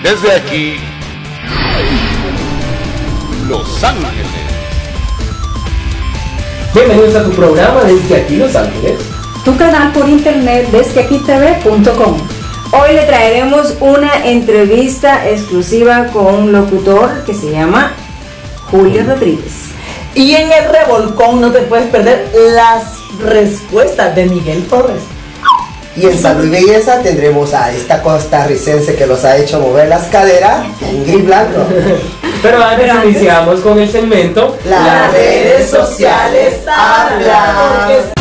Desde aquí, Los Ángeles. Bienvenidos a tu programa Desde Aquí Los Ángeles. Tu canal por internet desdeaquitv.com. Hoy le traeremos una entrevista exclusiva con un locutor que se llama Julio Rodríguez. Y en el revolcón no te puedes perder las respuestas de Miguel Torres. Y en Salud y Belleza tendremos a esta costarricense que los ha hecho mover las caderas, Ingrid Blanco. Pero antes iniciamos con el segmento Las redes sociales hablan.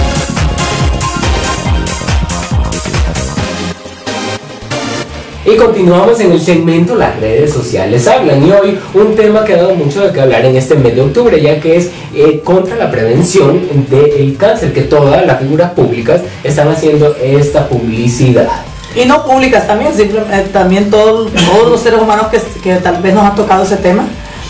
Y continuamos en el segmento Las redes sociales hablan. Y hoy un tema que ha dado mucho de qué hablar en este mes de octubre, ya que es contra la prevención del cáncer, que todas las figuras públicas están haciendo esta publicidad. Y no públicas también, también todos los seres humanos que tal vez nos ha tocado ese tema,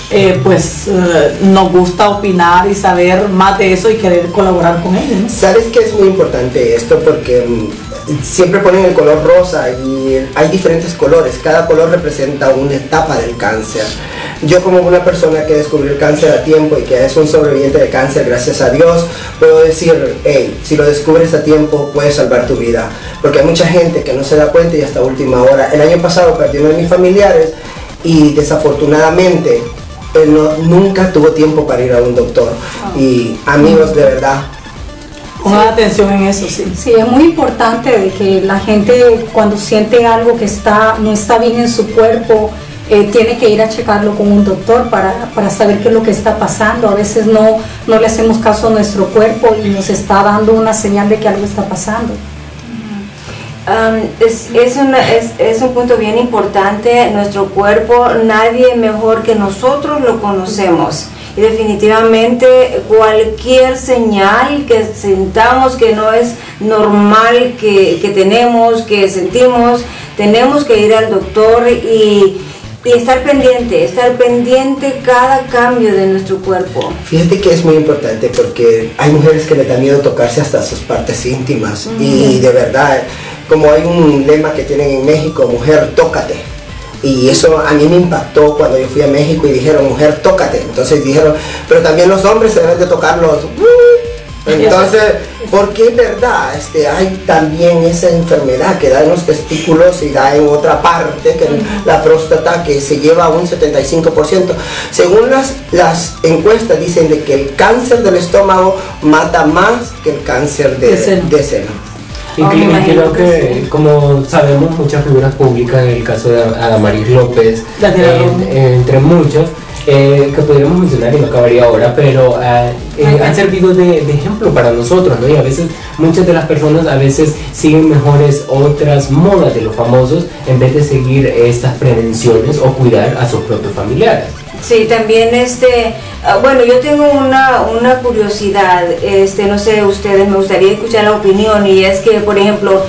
nos gusta opinar y saber más de eso y querer colaborar con ellos, ¿no? ¿Sabes que es muy importante esto? Porque siempre ponen el color rosa y hay diferentes colores, cada color representa una etapa del cáncer. Yo, como una persona que descubrió el cáncer a tiempo y que es un sobreviviente de cáncer, gracias a Dios, puedo decir, hey, si lo descubres a tiempo puedes salvar tu vida, porque hay mucha gente que no se da cuenta y hasta última hora. El año pasado perdí uno de mis familiares y desafortunadamente él nunca tuvo tiempo para ir a un doctor. Y amigos, de verdad, pongan atención en eso, sí. Sí, es muy importante de que la gente, cuando siente algo que no está bien en su cuerpo, tiene que ir a checarlo con un doctor para saber qué es lo que está pasando. A veces no le hacemos caso a nuestro cuerpo y nos está dando una señal de que algo está pasando. Es un punto bien importante. Nuestro cuerpo, nadie mejor que nosotros lo conocemos. Y definitivamente cualquier señal que sintamos que no es normal, que tenemos, que sentimos, tenemos que ir al doctor y estar pendiente cada cambio de nuestro cuerpo. Fíjate que es muy importante porque hay mujeres que les da miedo tocarse hasta sus partes íntimas. Y de verdad, como hay un lema que tienen en México, mujer, tócate. Y eso a mí me impactó cuando yo fui a México y dijeron, mujer, tócate. Entonces dijeron, pero también los hombres se deben de tocarlos. Entonces, porque es verdad, hay también esa enfermedad que da en los testículos y da en otra parte, que la próstata, que se lleva a un 75%. Según las encuestas dicen de que el cáncer del estómago mata más que el cáncer de seno. Y creo que, como sabemos, muchas figuras públicas, en el caso de Adamaris López, entre muchos, que podríamos mencionar y no acabaría ahora, pero han servido de ejemplo para nosotros, ¿no? Y a veces muchas de las personas siguen mejores otras modas de los famosos en vez de seguir estas prevenciones o cuidar a sus propios familiares. Sí, también bueno, yo tengo una curiosidad, no sé, ustedes, me gustaría escuchar la opinión, y es que, por ejemplo,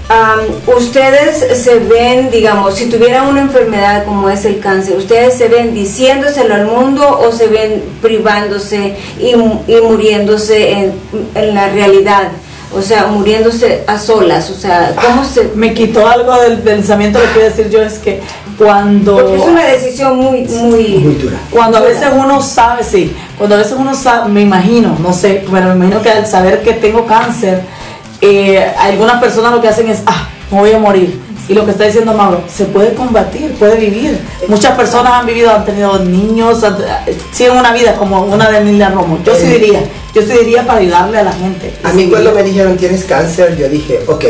ustedes se ven, digamos, si tuvieran una enfermedad como es el cáncer, ¿ustedes se ven diciéndoselo al mundo o se ven privándose y muriéndose en la realidad? O sea, muriéndose a solas, o sea, ¿cómo se...? Me quitó algo del pensamiento. Lo que quiero decir yo es que porque es una decisión muy dura. Cuando a veces uno sabe, me imagino, no sé, pero me imagino que al saber que tengo cáncer, algunas personas lo que hacen es, me voy a morir. Y lo que está diciendo Mauro, se puede combatir, puede vivir. Muchas personas han tenido niños, siguen una vida como una de Emilia Romo. Yo sí diría para ayudarle a la gente. A mí cuando me dijeron tienes cáncer, yo dije, ok,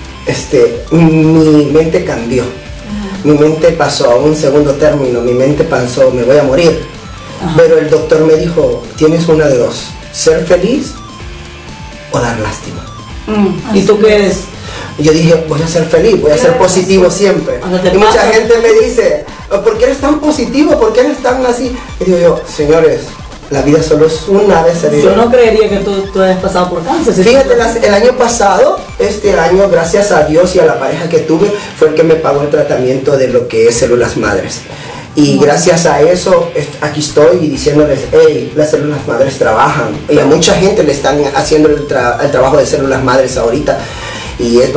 mi mente cambió. Mi mente pasó a un segundo término, mi mente pensó, me voy a morir. Pero el doctor me dijo, tienes una de dos, ser feliz o dar lástima. ¿Y tú qué eres? Yo dije, voy a ser feliz, voy a ser positivo siempre. Y mucha gente me dice, ¿por qué eres tan positivo? ¿Por qué eres tan así? Y digo yo, señores, la vida solo es una vez. Yo no creería que tú hayas pasado por cáncer. Fíjate, el año pasado, este año, gracias a Dios y a la pareja que tuve, fue el que me pagó el tratamiento de lo que es células madres. Y gracias a eso, aquí estoy diciéndoles, hey, las células madres trabajan. Y a mucha gente le están haciendo el trabajo de células madres ahorita. Y es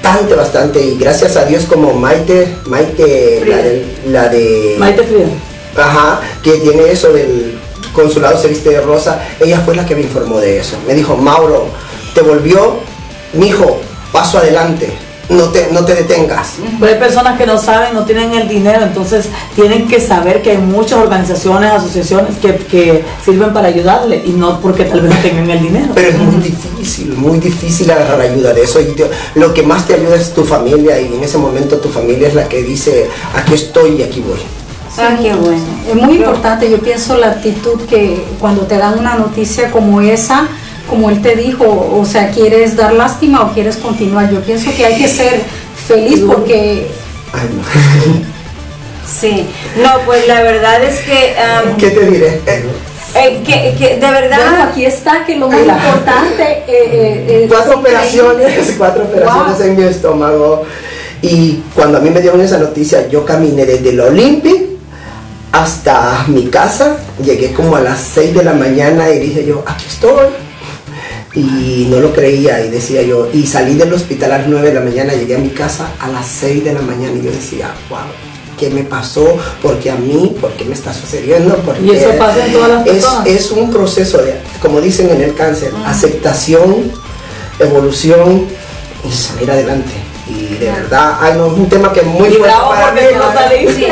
bastante, y gracias a Dios como Maite, la de Maite Frida. Ajá, que tiene eso del consulado se viste de rosa, ella fue la que me informó de eso. Me dijo, Mauro, te volvió, mijo, paso adelante, no te detengas. Pero hay personas que no saben, no tienen el dinero, entonces tienen que saber que hay muchas organizaciones, asociaciones que sirven para ayudarle, y no porque tal vez no tengan el dinero. Pero es muy difícil agarrar ayuda de eso, y lo que más te ayuda es tu familia, y en ese momento tu familia es la que dice, aquí estoy y aquí voy. Ah, qué bueno. Es muy importante, yo pienso la actitud que cuando te dan una noticia como esa, como él te dijo, o sea, ¿quieres dar lástima o quieres continuar? Yo pienso que hay que ser feliz porque... Ay, no. Sí, no, pues la verdad es que... ¿Qué te diré? Que de verdad... Bueno, aquí está, que lo más importante... Cuatro operaciones en mi estómago, y cuando a mí me dieron esa noticia, yo caminé desde el Olympic hasta mi casa, llegué como a las 6 de la mañana y dije yo, aquí estoy, y no lo creía, y decía yo, y salí del hospital a las 9 de la mañana, llegué a mi casa a las 6 de la mañana, y yo decía, wow, ¿qué me pasó? ¿Por qué a mí? ¿Por qué me está sucediendo? Y eso pasa en todas las personas. Es un proceso de, como dicen en el cáncer, aceptación, evolución y salir adelante. Y de verdad, ay no, es un tema que es muy fuerte para mí. Sí,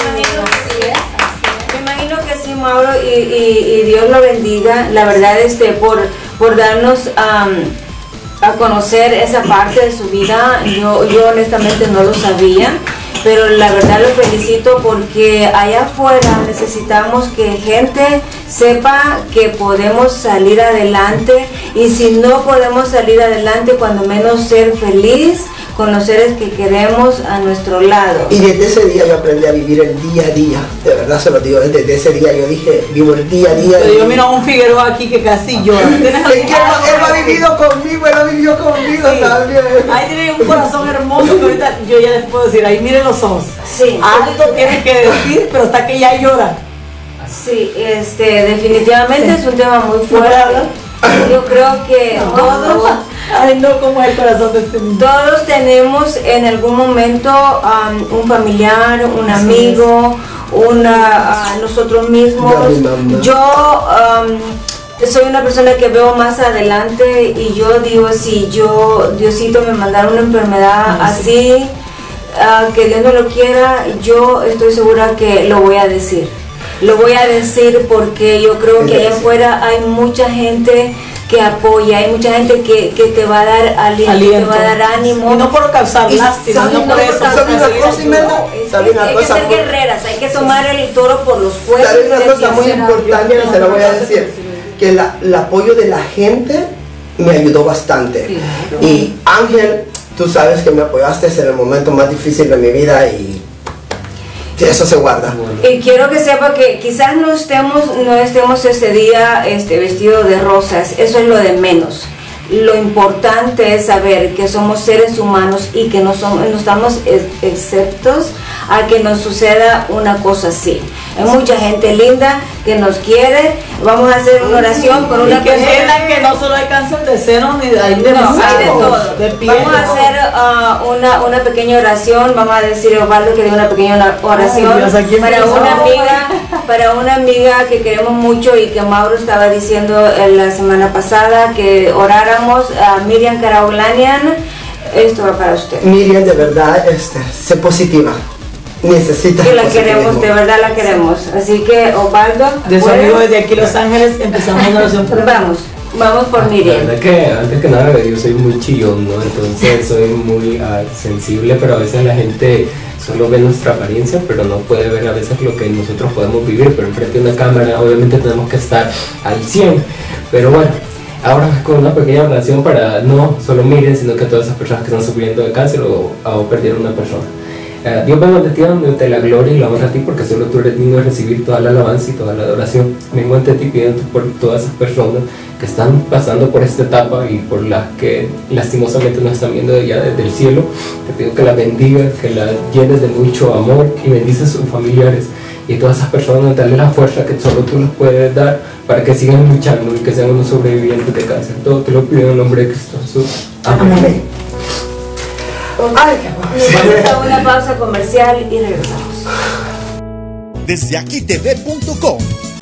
me imagino que sí, Mauro, y Dios lo bendiga, la verdad, por darnos a conocer esa parte de su vida. Yo honestamente no lo sabía, pero la verdad lo felicito, porque allá afuera necesitamos que gente sepa que podemos salir adelante, y si no podemos salir adelante, cuando menos ser feliz con los seres que queremos a nuestro lado. Y desde ese día yo aprendí a vivir el día a día, de verdad se lo digo, desde ese día yo dije, vivo el día a día. Pero yo miro a un Figueroa aquí que casi llora. Es que él lo ha vivido conmigo, él lo vivió conmigo también. Ahí tiene un corazón hermoso que ahorita yo ya les puedo decir, ahí miren los ojos. Sí. Algo tiene que decir, pero está que ya llora. Sí, definitivamente es un tema muy fuerte. Yo creo que Ay, no, como es el corazón de este niño. todos tenemos en algún momento un familiar, un amigo, nosotros mismos. Yo soy una persona que veo más adelante, y yo digo, si Diosito me mandara una enfermedad así, que Dios no lo quiera, yo estoy segura que lo voy a decir. Lo voy a decir porque yo creo que allá afuera hay mucha gente que apoya, hay mucha gente que te va a dar aliento, te va a dar ánimo. Y no por causar lástima, no por eso. Hay que ser guerreras, hay que tomar el toro por los cuernos. ¿Sabes una cosa muy importante? Se la voy a decir, que el apoyo de la gente me ayudó bastante. Y Ángel, tú sabes que me apoyaste en el momento más difícil de mi vida, y eso se guarda. Y quiero que sepa que quizás no estemos ese día vestido de rosas, eso es lo de menos. Lo importante es saber que somos seres humanos y que no estamos exceptos a que nos suceda una cosa así. Hay mucha gente linda que nos quiere. Vamos a hacer una oración por una persona. Que entiendan que no solo hay cáncer de seno, ni hay de todo. De piel, vamos a hacer una pequeña oración. Vamos a decir a Osvaldo que dé una pequeña oración. Ay, Dios, para una amiga que queremos mucho, y que Mauro estaba diciendo la semana pasada que oráramos, a Miriam Karaulanian. Esto va para usted. Miriam, de verdad, sé positiva. Necesita que la queremos, de verdad la queremos. Así que Osvaldo, de su amigo desde aquí Los Ángeles, empezamos la oración. Vamos por Miriam. La verdad que antes que nada yo soy muy chillón, ¿no? Entonces soy muy sensible, pero a veces la gente solo ve nuestra apariencia, pero no puede ver a veces lo que nosotros podemos vivir. Pero enfrente de una cámara obviamente tenemos que estar al 100. Pero bueno, ahora con una pequeña oración para no solo Miriam, sino que todas esas personas que están sufriendo de cáncer o perdieron una persona. Dios vengo ante ti, dándote la gloria y la honra a ti, porque solo tú eres digno de recibir toda la alabanza y toda la adoración. Vengo ante ti pidiendo por todas esas personas que están pasando por esta etapa y por las que lastimosamente nos están viendo ya desde el cielo. Te pido que las bendigas, que las llenes de mucho amor y bendices a sus familiares. Y todas esas personas, dale la fuerza que solo tú les puedes dar para que sigan luchando y que sean unos sobrevivientes de cáncer. Todo te lo pido en el nombre de Cristo Jesús. Amén. Vamos a una pausa comercial y regresamos. Desde aquitv.com.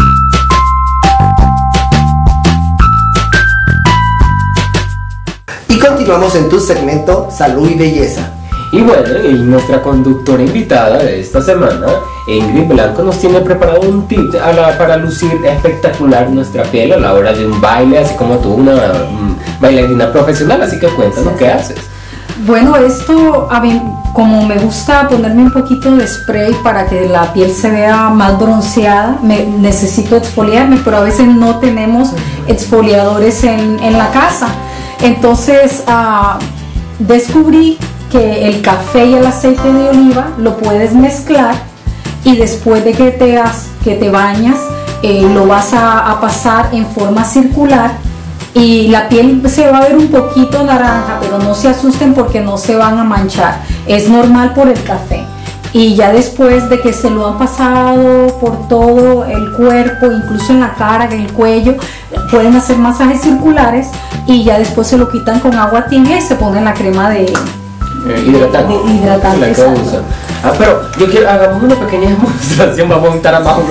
Y continuamos en tu segmento Salud y Belleza. Y bueno, y nuestra conductora invitada de esta semana, Ingrid Blanco, nos tiene preparado un tip para lucir espectacular nuestra piel a la hora de un baile, así como tú, una bailarina profesional. Así que cuéntanos qué haces. Bueno, esto, a mí, como me gusta ponerme un poquito de spray para que la piel se vea más bronceada, necesito exfoliarme, pero a veces no tenemos exfoliadores en la casa. Entonces descubrí que el café y el aceite de oliva lo puedes mezclar, y después de que te bañas, lo vas a pasar en forma circular, y la piel se va a ver un poquito naranja, pero no se asusten porque no se van a manchar, es normal por el café. Y ya después de que se lo han pasado por todo el cuerpo, incluso en la cara, en el cuello, pueden hacer masajes circulares, y ya después se lo quitan con agua tibia y se ponen la crema de hidratante. La que usan. Pero yo quiero, hagamos una pequeña demostración. Vamos a juntar a Mauro.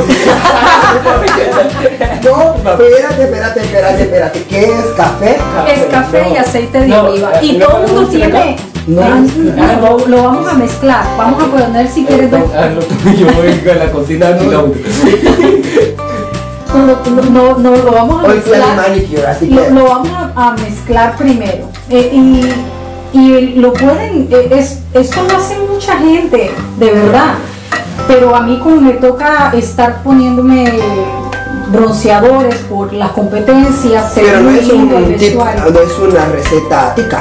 No, espérate. ¿Qué es café? Es café y aceite de oliva. Y todo el mundo tiene. Lo vamos a mezclar. Vamos a poner, si quieres, Yo voy a la cocina de no, lo vamos a Hoy fui a mi mezclar. manicure, así que Lo vamos a mezclar primero. Y lo pueden, esto lo hace mucha gente, de verdad. Pero a mí, como me toca estar poniéndome bronceadores por las competencias, pero no es lindo el un tip, vestuario. no es una receta tica.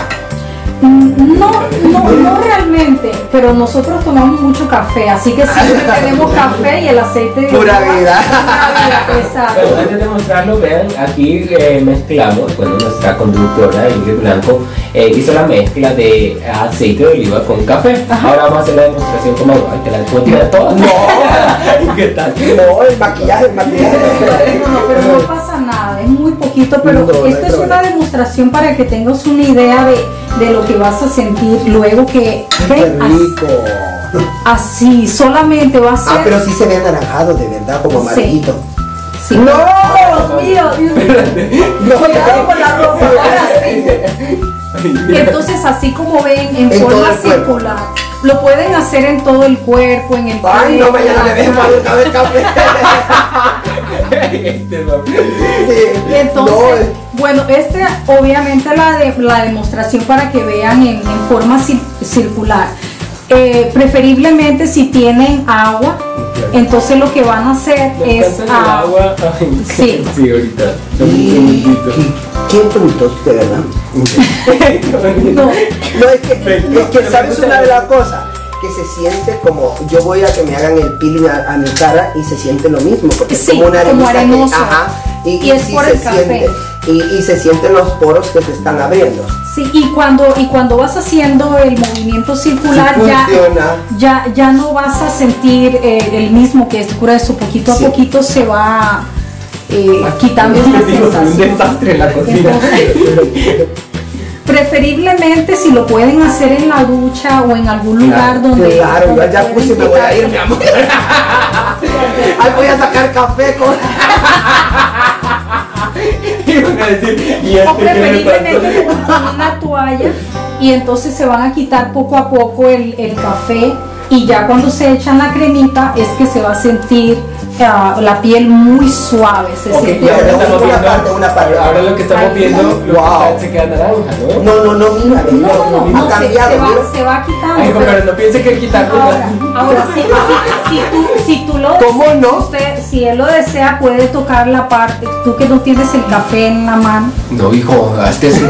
No realmente, pero nosotros tomamos mucho café, así que siempre tenemos café y el aceite de Pura oliva. vida. Exacto. Pero antes de mostrarlo, vean, aquí mezclamos, bueno, nuestra conductora Ingrid Blanco hizo la mezcla de aceite de oliva con café. Ajá. Ahora vamos a hacer la demostración como, ay, te la puedo tirar toda. No. ¿Qué tal? No, el maquillaje. No, pero no pasa nada, es muy poquito, pero No, no hay esto es una problema. demostración para que tengas una idea de lo que vas a sentir luego que Qué ven rico. así, solamente va a ser. Pero sí se ve anaranjado, de verdad, como Sí. amarillito. Sí. No, Dios mío, No, cuidado con la ropa, ahora sí. Entonces, así como ven, en En todo forma el cuerpo. circular, lo pueden hacer en todo el cuerpo, en el Ay, no, cuello, mañana le dejo para de café. Y entonces, bueno, obviamente la demostración para que vean en forma circular. Preferiblemente si tienen agua, entonces lo que van a hacer es agua. sí. Sí, ahorita. Dame un segundito. Qué brutos, de verdad. No, No, es que sabes una de las cosas, que se siente como, yo voy a que me hagan el peeling a mi cara y se siente lo mismo, porque Sí, es como una como arenita arenoso. y Y es sí por se el café. siente, y se sienten los poros que se están abriendo. sí, y cuando vas haciendo el movimiento circular, Sí funciona. ya no vas a sentir el mismo que es grueso, poquito a Sí. poquito se va quitando esta Digo, soy un sensación. desastre en la cocina. Entonces, preferiblemente si lo pueden hacer en la ducha o en algún lugar donde Claro, yo donde al jacuzzi me pueden voy a quitar- ir, mi amor. Ahí voy a sacar café con... Iban a decir, ¿y o este qué le preferiblemente pasó? con una toalla, y entonces se van a quitar poco a poco el café, y ya cuando se echan la cremita es que se va a sentir la piel muy suave, se Ok, siente y ahora Una estamos parte, viendo, una parte. ahora lo que estamos Ahí. viendo, lo que Wow. está- se queda naranja, ¿no? No, mira, no, ha cambiado, mira. se va quitando. Ay, pero no piense que quitarlo. Ahora si tú lo ¿Cómo no? si él lo desea, puede tocar la parte, tú que no tienes el café en la mano. No, hijo, hazte así.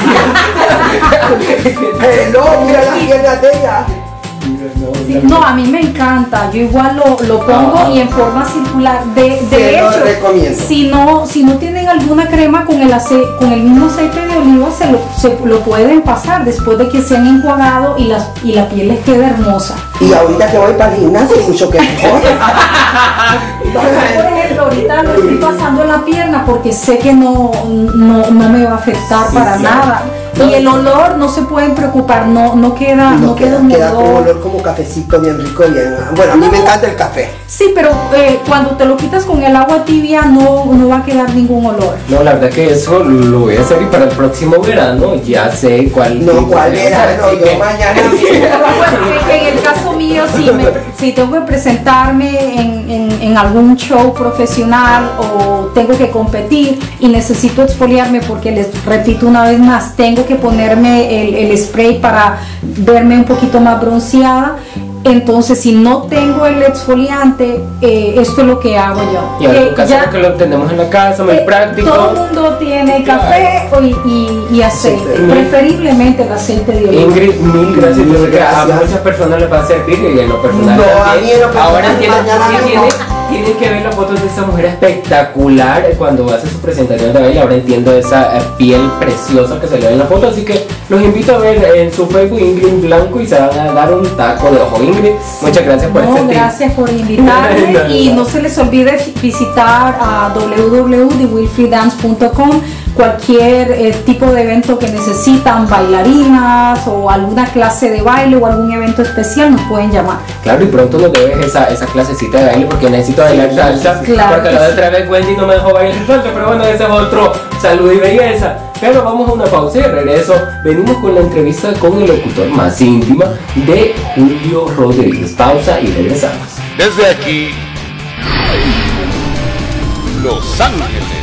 No, mira las piernas de ella. Sí, no, a mí me encanta, yo igual lo pongo y en forma circular. De Se lo hecho, recomiendo. si no tienen alguna crema con el mismo aceite de oliva, se lo pueden pasar después de que se han enjuagado y la piel les queda hermosa. Y ahorita que voy para el gimnasio, mucho que mejor. Por ejemplo, ahorita lo estoy pasando en la pierna porque sé que no me va a afectar para nada. Y el olor, no se pueden preocupar, no queda, no queda un queda como olor. olor como cafecito bien rico, bien. Bueno, a mí No. me encanta el café. Sí, pero cuando te lo quitas con el agua tibia no va a quedar ningún olor. No, la verdad que eso lo voy a hacer y para el próximo verano ya sé cuál. No, ¿cuál era? No, Así yo que- mañana. Bueno, en el caso mío, si tengo que presentarme en algún show profesional o tengo que competir y necesito exfoliarme porque les repito una vez más, tengo que ponerme el spray para verme un poquito más bronceada. Entonces, si no tengo el exfoliante, esto es lo que hago yo. Y algo casero que lo tenemos en la casa, muy práctico. Todo el mundo tiene café y aceite, Sí, preferiblemente el aceite de oliva. Ingrid, mil gracias. Yo sé que a Gracias. muchas personas les va a servir y en lo personal. No, también. a mí en lo personal Ahora entiendo mañana por qué no. tienen que ver las fotos de esa mujer espectacular cuando hace su presentación de baile. Ahora entiendo esa piel preciosa que se le ve en la foto. Así que los invito a ver en su Facebook Ingrid Blanco y se van a dar un taco de ojo. Ingrid, muchas gracias por No, este tip. gracias por invitarme No, y no se les olvide visitar a www.thewilfreedance.com. Cualquier tipo de evento que necesitan, bailarinas o alguna clase de baile o algún evento especial, nos pueden llamar. Claro, y pronto nos debes esa clasecita de baile porque necesito bailar salsa. Claro Porque que la sí. otra vez Wendy no me dejó bailar salsa, pero bueno, ese es otro salud y belleza. Pero vamos a una pausa y de regreso venimos con la entrevista con el locutor más íntima de Julio Rodríguez. Pausa y regresamos. Desde aquí, Los Ángeles.